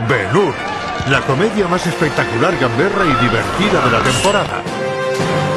Ben-Hur, la comedia más espectacular, gamberra y divertida de la temporada.